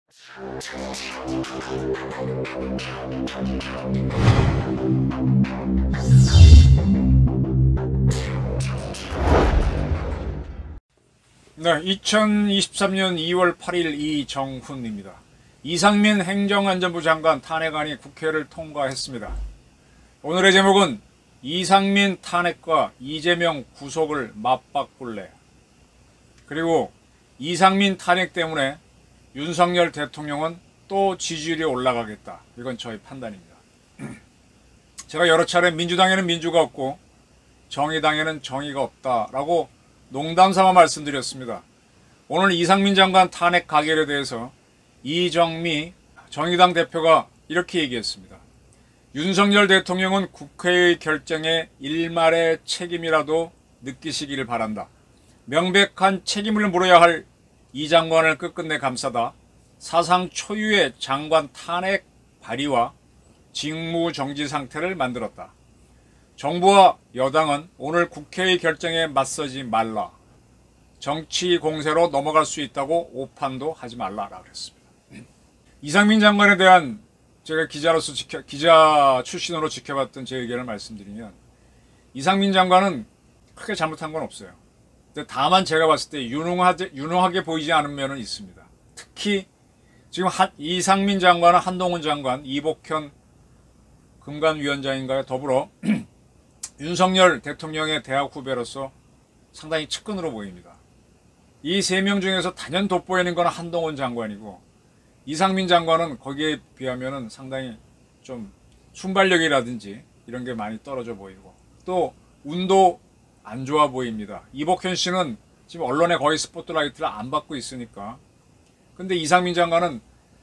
네, 2023년 2월 8일 이정훈입니다. 이상민 행정안전부 장관 탄핵안이 국회를 통과했습니다. 오늘의 제목은 이상민 탄핵과 이재명 구속을 맞바꿀래. 그리고 이상민 탄핵 때문에 윤석열 대통령은 또 지지율이 올라가겠다. 이건 저의 판단입니다. 제가 여러 차례 민주당에는 민주가 없고 정의당에는 정의가 없다라고 농담삼아 말씀드렸습니다. 오늘 이상민 장관 탄핵 가결에 대해서 이정미 정의당 대표가 이렇게 얘기했습니다. 윤석열 대통령은 국회의 결정에 일말의 책임이라도 느끼시기를 바란다. 명백한 책임을 물어야 할 이 장관을 끝끝내 감싸다 사상 초유의 장관 탄핵 발의와 직무정지 상태를 만들었다. 정부와 여당은 오늘 국회의 결정에 맞서지 말라. 정치 공세로 넘어갈 수 있다고 오판도 하지 말라라 그랬습니다. 이상민 장관에 대한 제가 기자로서 기자 출신으로 지켜봤던 제 의견을 말씀드리면 이상민 장관은 크게 잘못한 건 없어요. 근데 다만 제가 봤을 때 유능하게 보이지 않은 면은 있습니다. 특히 지금 이상민 장관은 한동훈 장관, 이복현 금관위원장인가요? 더불어 윤석열 대통령의 대학 후배로서 상당히 측근으로 보입니다. 이 세 명 중에서 단연 돋보이는 건 한동훈 장관이고 이상민 장관은 거기에 비하면 상당히 좀 순발력이라든지 이런 게 많이 떨어져 보이고 또 운도 안 좋아 보입니다. 이복현 씨는 지금 언론에 거의 스포트라이트를 안 받고 있으니까. 근데 이상민 장관은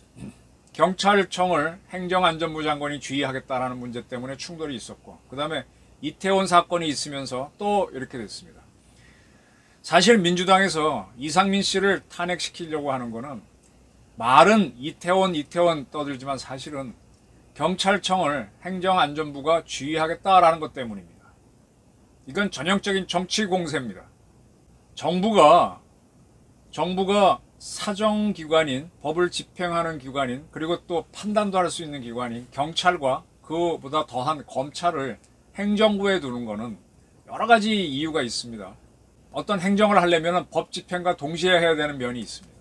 경찰청을 행정안전부 장관이 지휘하겠다라는 문제 때문에 충돌이 있었고 그 다음에 이태원 사건이 있으면서 또 이렇게 됐습니다. 사실 민주당에서 이상민 씨를 탄핵시키려고 하는 거는 말은 이태원 떠들지만 사실은 경찰청을 행정안전부가 지휘하겠다라는 것 때문입니다. 이건 전형적인 정치 공세입니다. 정부가 사정기관인, 법을 집행하는 기관인, 그리고 또 판단도 할 수 있는 기관인 경찰과 그보다 더한 검찰을 행정부에 두는 거는 여러 가지 이유가 있습니다. 어떤 행정을 하려면 법 집행과 동시에 해야 되는 면이 있습니다.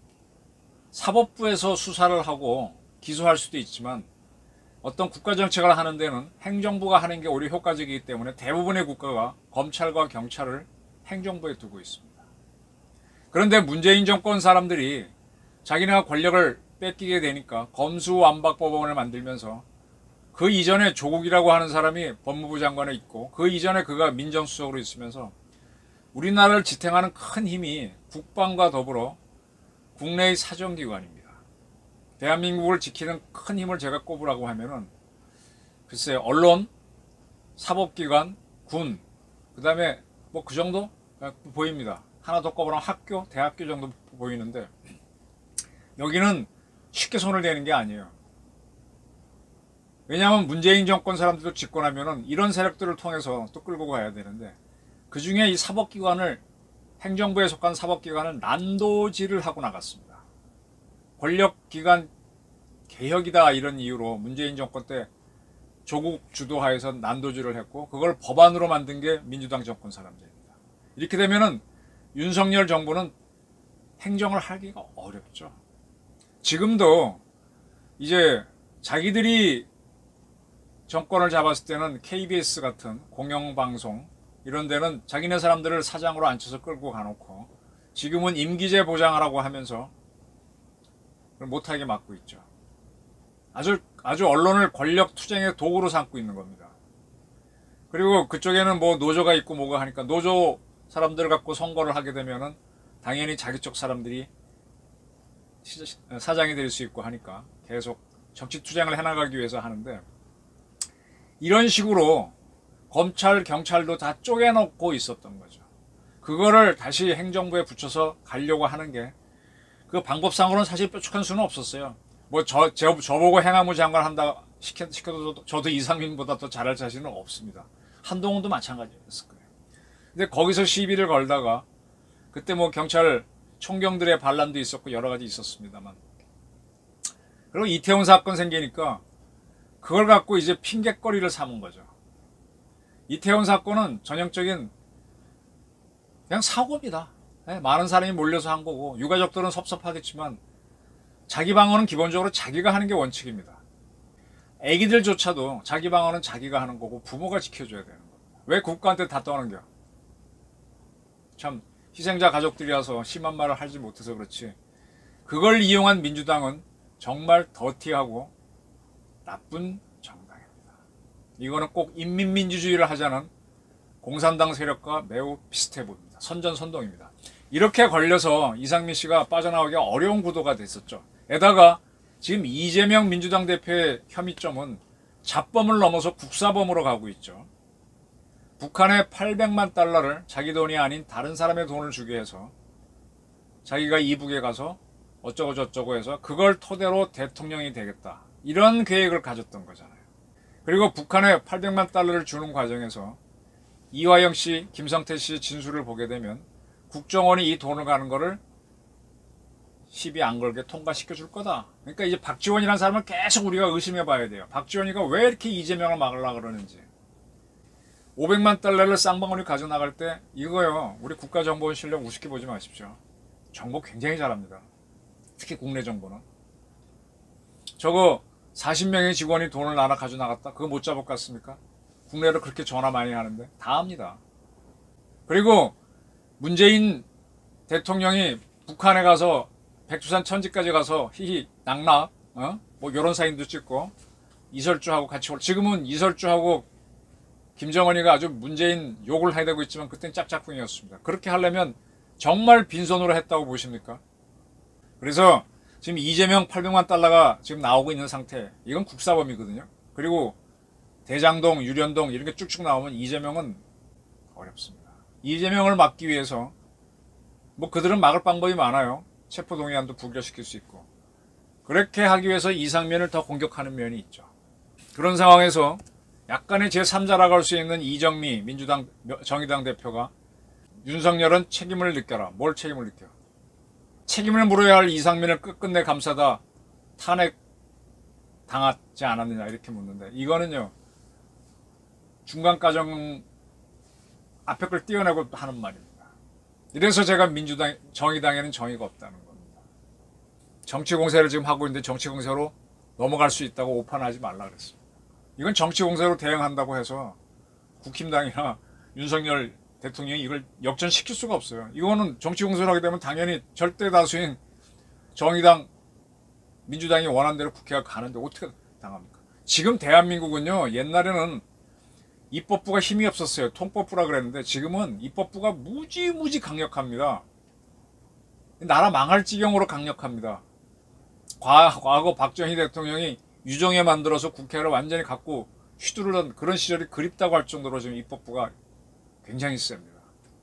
사법부에서 수사를 하고 기소할 수도 있지만 어떤 국가정책을 하는 데는 행정부가 하는 게 오히려 효과적이기 때문에 대부분의 국가가 검찰과 경찰을 행정부에 두고 있습니다. 그런데 문재인 정권 사람들이 자기네가 권력을 뺏기게 되니까 검수완박법원을 만들면서 그 이전에 조국이라고 하는 사람이 법무부 장관에 있고 그 이전에 그가 민정수석으로 있으면서 우리나라를 지탱하는 큰 힘이 국방과 더불어 국내의 사정기관입니다. 대한민국을 지키는 큰 힘을 제가 꼽으라고 하면은 글쎄 언론, 사법기관, 군, 그 다음에 뭐 그 정도 보입니다. 하나 더 꼽으라면 학교, 대학교 정도 보이는데 여기는 쉽게 손을 대는 게 아니에요. 왜냐하면 문재인 정권 사람들도 집권하면은 이런 세력들을 통해서 또 끌고 가야 되는데 그 중에 이 사법기관을 행정부에 속한 사법기관을 난도질을 하고 나갔습니다. 권력기관 개혁이다 이런 이유로 문재인 정권 때 조국 주도하에서 난도질을 했고 그걸 법안으로 만든 게 민주당 정권 사람들입니다. 이렇게 되면은 윤석열 정부는 행정을 하기가 어렵죠. 지금도 이제 자기들이 정권을 잡았을 때는 KBS 같은 공영방송 이런 데는 자기네 사람들을 사장으로 앉혀서 끌고 가놓고 지금은 임기제 보장하라고 하면서 못하게 막고 있죠. 아주 언론을 권력 투쟁의 도구로 삼고 있는 겁니다. 그리고 그쪽에는 뭐 노조가 있고 뭐가 하니까 노조 사람들을 갖고 선거를 하게 되면은 당연히 자기 쪽 사람들이 사장이 될 수 있고 하니까 계속 정치 투쟁을 해나가기 위해서 하는데 이런 식으로 검찰, 경찰도 다 쪼개놓고 있었던 거죠. 그거를 다시 행정부에 붙여서 가려고 하는 게 그 방법상으로는 사실 뾰족한 수는 없었어요. 뭐 저보고 행안부 장관 한다 시켜도 저도 이상민보다 더 잘할 자신은 없습니다. 한동훈도 마찬가지였을 거예요. 근데 거기서 시비를 걸다가 그때 뭐 경찰 총경들의 반란도 있었고 여러 가지 있었습니다만 그리고 이태원 사건 생기니까 그걸 갖고 이제 핑계거리를 삼은 거죠. 이태원 사건은 전형적인 그냥 사고입니다. 많은 사람이 몰려서 한 거고 유가족들은 섭섭하겠지만 자기 방어는 기본적으로 자기가 하는 게 원칙입니다. 애기들조차도 자기 방어는 자기가 하는 거고 부모가 지켜줘야 되는 거예요. 왜 국가한테 다 떠넘겨? 참 희생자 가족들이라서 심한 말을 하지 못해서 그렇지 그걸 이용한 민주당은 정말 더티하고 나쁜 정당입니다. 이거는 꼭 인민민주주의를 하자는 공산당 세력과 매우 비슷해 보입니다. 선전선동입니다. 이렇게 걸려서 이상민 씨가 빠져나오기가 어려운 구도가 됐었죠. 게다가 지금 이재명 민주당 대표의 혐의점은 잡범을 넘어서 국사범으로 가고 있죠. 북한에 800만 달러를 자기 돈이 아닌 다른 사람의 돈을 주게 해서 자기가 이북에 가서 어쩌고 저쩌고 해서 그걸 토대로 대통령이 되겠다. 이런 계획을 가졌던 거잖아요. 그리고 북한에 800만 달러를 주는 과정에서 이화영 씨, 김성태 씨 진술을 보게 되면 국정원이 이 돈을 가는 거를 시비 안 걸게 통과시켜 줄 거다. 그러니까 이제 박지원이라는 사람을 계속 우리가 의심해 봐야 돼요. 박지원이가 왜 이렇게 이재명을 막으려고 그러는지. 500만 달러를 쌍방울이 가져나갈 때 이거요. 우리 국가정보원 실력 우습게 보지 마십시오. 정보 굉장히 잘합니다. 특히 국내 정보는. 저거 40명의 직원이 돈을 나눠 가져나갔다. 그거 못 잡았겠습니까? 국내로 그렇게 전화 많이 하는데 다 합니다. 그리고 문재인 대통령이 북한에 가서 백두산 천지까지 가서 히히 낙낙 뭐 이런 사진도 찍고 이설주하고 같이 지금은 이설주하고 김정은이가 아주 문재인 욕을 해대고 있지만 그땐 짝짝꿍이었습니다. 그렇게 하려면 정말 빈손으로 했다고 보십니까? 그래서 지금 이재명 800만 달러가 지금 나오고 있는 상태. 이건 국사범이거든요. 그리고 대장동, 유련동 이런 게 쭉쭉 나오면 이재명은 어렵습니다. 이재명을 막기 위해서 뭐 그들은 막을 방법이 많아요. 체포동의안도 부결시킬 수 있고. 그렇게 하기 위해서 이상민을 더 공격하는 면이 있죠. 그런 상황에서 약간의 제3자라고 할 수 있는 이정미 민주당 정의당 대표가 윤석열은 책임을 느껴라. 뭘 책임을 느껴? 책임을 물어야 할 이상민을 끝끝내 감싸다 탄핵 당하지 않았느냐 이렇게 묻는데 이거는요. 중간 과정 앞에 걸 띄어내고 하는 말입니다. 이래서 제가 민주당, 정의당에는 정의가 없다는 겁니다. 정치 공세를 지금 하고 있는데 정치 공세로 넘어갈 수 있다고 오판하지 말라 그랬습니다. 이건 정치 공세로 대응한다고 해서 국힘당이나 윤석열 대통령이 이걸 역전시킬 수가 없어요. 이거는 정치 공세를 하게 되면 당연히 절대 다수인 정의당, 민주당이 원하는 대로 국회가 가는데 어떻게 당합니까? 지금 대한민국은요. 옛날에는 입법부가 힘이 없었어요. 통법부라 그랬는데 지금은 입법부가 무지무지 강력합니다. 나라 망할 지경으로 강력합니다. 과거 박정희 대통령이 유정에 만들어서 국회를 완전히 갖고 휘두르던 그런 시절이 그립다고 할 정도로 지금 입법부가 굉장히 셉니다.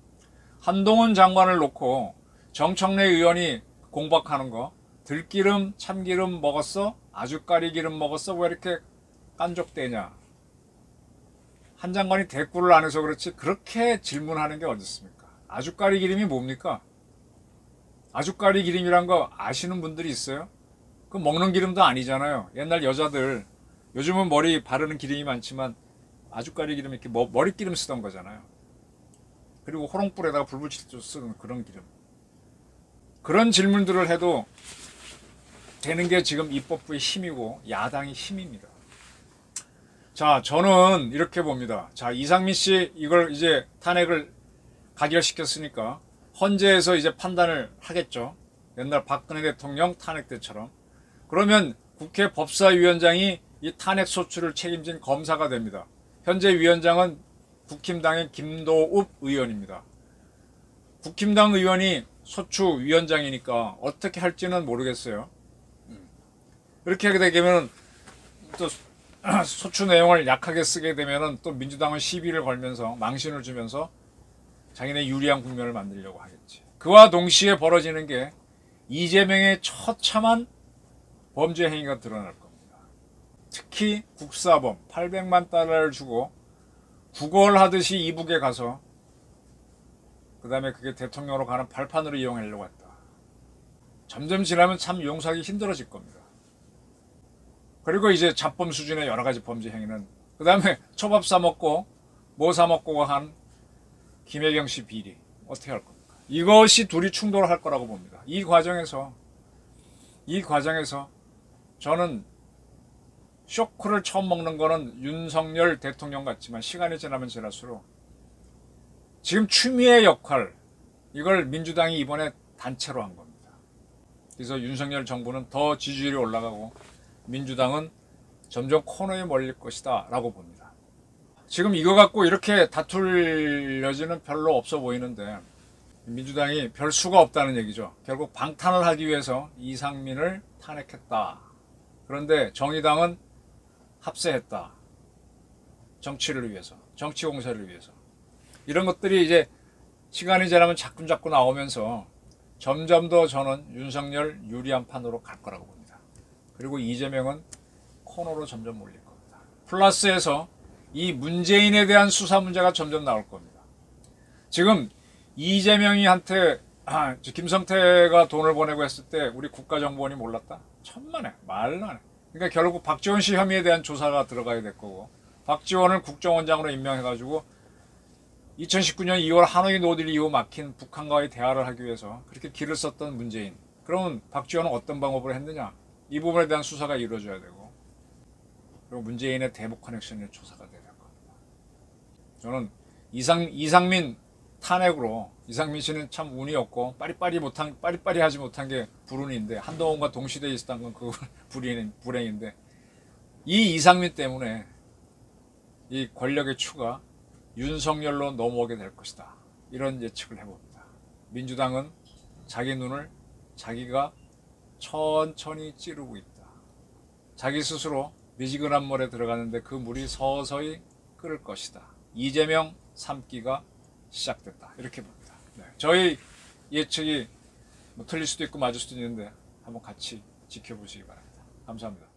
한동훈 장관을 놓고 정청래 의원이 공박하는 거 들기름 참기름 먹었어? 아주까리 기름 먹었어? 왜 이렇게 깐족대냐? 한 장관이 대꾸를 안 해서 그렇지 그렇게 질문하는 게 어디 있습니까? 아주까리 기름이 뭡니까? 아주까리 기름이란 거 아시는 분들이 있어요? 그 먹는 기름도 아니잖아요. 옛날 여자들 요즘은 머리 바르는 기름이 많지만 아주까리 기름 이렇게 머리기름 쓰던 거잖아요. 그리고 호롱불에다가 불 붙일 때 쓰는 그런 기름. 그런 질문들을 해도 되는 게 지금 입법부의 힘이고 야당의 힘입니다. 자, 저는 이렇게 봅니다. 자, 이상민 씨 이걸 이제 탄핵을 가결시켰으니까 헌재에서 이제 판단을 하겠죠. 옛날 박근혜 대통령 탄핵 때처럼. 그러면 국회 법사위원장이 이 탄핵 소추를 책임진 검사가 됩니다. 현재 위원장은 국힘당의 김도읍 의원입니다. 국힘당 의원이 소추위원장이니까 어떻게 할지는 모르겠어요. 이렇게 하게 되면 또 소추 내용을 약하게 쓰게 되면 또 민주당은 시비를 걸면서 망신을 주면서 자기네 유리한 국면을 만들려고 하겠지. 그와 동시에 벌어지는 게 이재명의 처참한 범죄 행위가 드러날 겁니다. 특히 국사범 800만 달러를 주고 구걸하듯이 이북에 가서 그 다음에 그게 대통령으로 가는 발판으로 이용하려고 했다. 점점 지나면 참 용서하기 힘들어질 겁니다. 그리고 이제 잡범 수준의 여러 가지 범죄 행위는 그 다음에 초밥 사 먹고 뭐 사 먹고 한 김혜경 씨 비리 어떻게 할 겁니까? 이것이 둘이 충돌할 거라고 봅니다. 이 과정에서 저는 쇼크를 처음 먹는 거는 윤석열 대통령 같지만 시간이 지나면 지날수록 지금 추미애 역할 이걸 민주당이 이번에 단체로 한 겁니다. 그래서 윤석열 정부는 더 지지율이 올라가고 민주당은 점점 코너에 몰릴 것이다 라고 봅니다. 지금 이거 갖고 이렇게 다툴 여지는 별로 없어 보이는데 민주당이 별 수가 없다는 얘기죠. 결국 방탄을 하기 위해서 이상민을 탄핵했다. 그런데 정의당은 합세했다. 정치를 위해서, 정치 공세를 위해서. 이런 것들이 이제 시간이 지나면 자꾸 나오면서 점점 더 저는 윤석열 유리한 판으로 갈 거라고 봅니다. 그리고 이재명은 코너로 점점 몰릴 겁니다. 플러스에서 이 문재인에 대한 수사 문제가 점점 나올 겁니다. 지금 이재명이한테 김성태가 돈을 보내고 했을 때 우리 국가정보원이 몰랐다? 천만에 말도 안 해. 그러니까 결국 박지원 씨 혐의에 대한 조사가 들어가야 될 거고 박지원을 국정원장으로 임명해가지고 2019년 2월 하노이 노딜 이후 막힌 북한과의 대화를 하기 위해서 그렇게 길을 썼던 문재인. 그러면 박지원은 어떤 방법을 했느냐? 이 부분에 대한 수사가 이루어져야 되고 그리고 문재인의 대북 커넥션의 조사가 돼야 될 겁니다. 저는 이상민 탄핵으로 이상민 씨는 참 운이 없고 빠리빠리하지 못한 게 불운인데 한동훈과 동시대에 있었던 건 그 불행인데 이 이상민 때문에 이 권력의 추가 윤석열로 넘어오게 될 것이다. 이런 예측을 해봅니다. 민주당은 자기 눈을 자기가 천천히 찌르고 있다. 자기 스스로 미지근한 물에 들어가는데 그 물이 서서히 끓을 것이다. 이재명 3기가 시작됐다. 이렇게 봅니다. 네. 저희 예측이 뭐 틀릴 수도 있고 맞을 수도 있는데 한번 같이 지켜보시기 바랍니다. 감사합니다.